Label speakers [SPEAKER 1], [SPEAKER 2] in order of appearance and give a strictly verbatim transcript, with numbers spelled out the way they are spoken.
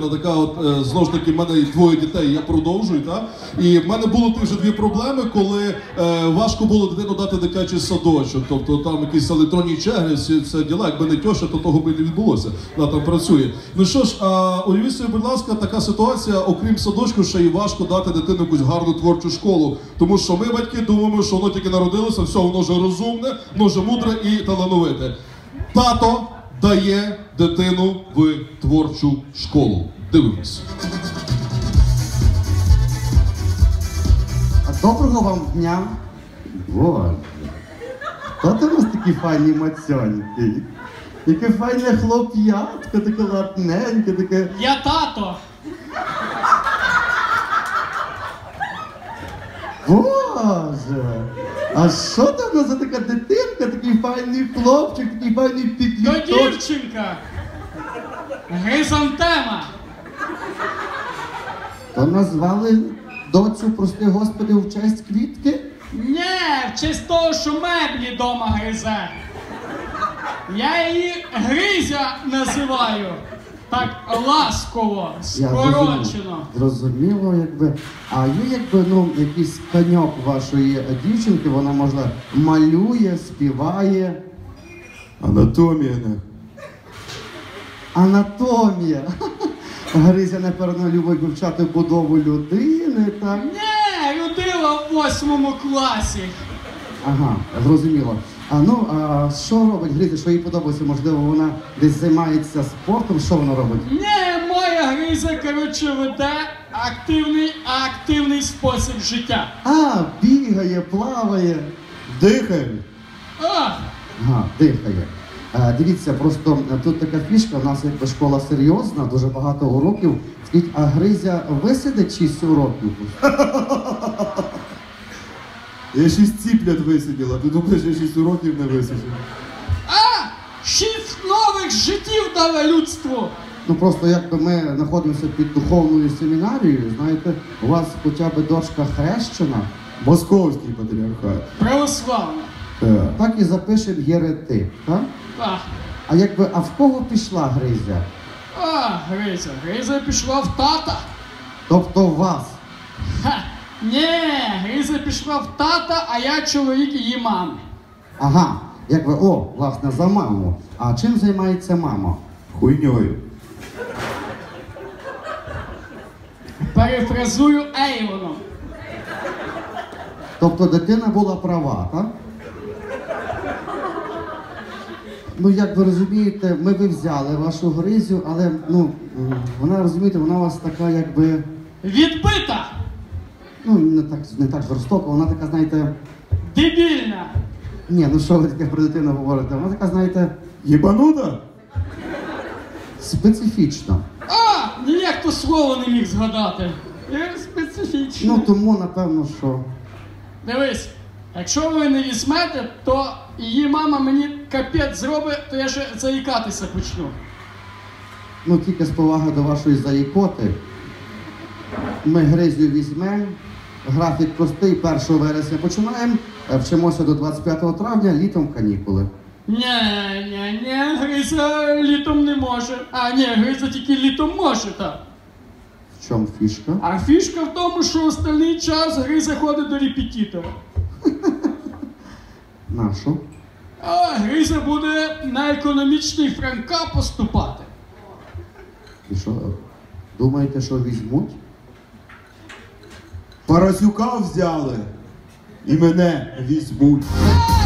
[SPEAKER 1] така от, е, знову ж таки, в мене двоє дітей, я продовжую, так? І в мене було вже дві проблеми, коли е, важко було дитину дати дитячий садочок, тобто там якісь електронні черги, всі це діла, якби не тьоша, то того би не відбулося, вона там працює. Ну що ж, а, уявіть собі, будь ласка, така ситуація, окрім садочку, ще й важко дати дитину якусь гарну творчу школу, тому що ми, батьки, думаємо, що воно тільки народилося, все, воно вже розумне, воно вже мудре і талановите. Тато дає дитину в творчу школу. Дивимось.
[SPEAKER 2] Доброго вам дня. Боже. Хто ти у нас такі файні мацьоньки? Яке файне хлоп'ятко, таке ладненьке, таке...
[SPEAKER 3] Я тато.
[SPEAKER 2] Боже! А що там у нас за така дитинка, такий файний хлопчик, такий файний
[SPEAKER 3] То
[SPEAKER 2] підліток?
[SPEAKER 3] дівчинка. Гризантема.
[SPEAKER 2] То назвали доцю, прости господи, в честь квітки?
[SPEAKER 3] Нє, в честь того, що меблі дома гризе. Я її Гризя називаю. Так ласково, скорочено.
[SPEAKER 2] Зрозуміло, якби. А є якби, ну, якийсь коньок вашої дівчинки, вона, можливо, малює, співає.
[SPEAKER 4] Анатомія. Не.
[SPEAKER 2] Анатомія. Гризя, напевно, любить вивчати будову людини, так?
[SPEAKER 3] Нє, людила в восьмому класі.
[SPEAKER 2] Ага, зрозуміло. А ну, а що робить Гризя, що їй подобається? Можливо, вона десь займається спортом, що вона робить?
[SPEAKER 3] Нє, моя Гризя, коротше, веде активний, активний спосіб життя.
[SPEAKER 2] А, бігає, плаває.
[SPEAKER 4] Дихає.
[SPEAKER 3] А,
[SPEAKER 2] Ага, дихає. Е, дивіться, просто тут така фішка, у нас якби школа серйозна, дуже багато уроків. Скажіть, а Гризя висидить шість уроків?
[SPEAKER 4] Я шість ціплят висиділа, ти думаєш, я шість уроків не висидів?
[SPEAKER 3] а, шість нових життів дала людству.
[SPEAKER 2] Ну просто якби ми знаходимося під духовною семінарією, знаєте, у вас хоча б дошка хрещена,
[SPEAKER 4] Московський патріархат.
[SPEAKER 3] Православна.
[SPEAKER 4] Так.
[SPEAKER 2] так і запишемо єретик, так?
[SPEAKER 3] А,
[SPEAKER 2] А якби, а в кого пішла Гризя?
[SPEAKER 3] а, Гризя, Гризя пішла в тата.
[SPEAKER 2] Тобто в вас.
[SPEAKER 3] Ха, ні, Гризя пішла в тата, а я чоловік її мами.
[SPEAKER 2] Ага, якби, о, власне, за маму. А чим займається мама?
[SPEAKER 4] Хуйньою.
[SPEAKER 3] Перефразую Ейвоном.
[SPEAKER 2] Тобто дитина була права, так? Ну, як ви розумієте, ми ви взяли вашу Гризю, але, ну, м, вона, розумієте, вона у вас така, якби,
[SPEAKER 3] Відбита.
[SPEAKER 2] ну, не так, не так жорстоко, вона така, знаєте,
[SPEAKER 3] Дебільна.
[SPEAKER 2] ні, ну що ви таке про дитину говорите, вона така, знаєте,
[SPEAKER 4] Єбанута?
[SPEAKER 2] специфічна.
[SPEAKER 3] А, ніяк то слово не міг згадати. Е, Специфічно.
[SPEAKER 2] Ну, тому, напевно, що...
[SPEAKER 3] Дивись, якщо ви не візьмете, то її мама мені капець зробить, то я ще заїкатися почну.
[SPEAKER 2] Ну, тільки з поваги до вашої заїкоти. Ми Гризю візьмемо, графік простий, першого вересня починаємо, е, вчимося до двадцять п'ятого травня, літом канікули.
[SPEAKER 3] Нє, нє, нє, Гризя літом не може. А, ні, Гризя тільки літом може, так.
[SPEAKER 2] В чому фішка?
[SPEAKER 3] А фішка в тому, що остальний час Гризя ходить до репетитора.
[SPEAKER 2] Нашу?
[SPEAKER 3] А Гризя буде на економічний Франка поступати.
[SPEAKER 2] І що, думаєте, що візьмуть?
[SPEAKER 4] Парасюка взяли. І мене візьмуть.